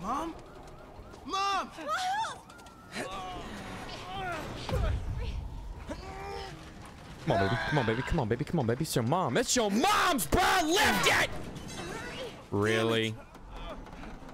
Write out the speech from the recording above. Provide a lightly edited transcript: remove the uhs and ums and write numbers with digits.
Mom? Mom! Come on, baby. Come on, baby. Come on, baby. Come on, baby. It's your mom. It's your mom's, bro! Lift it! Really?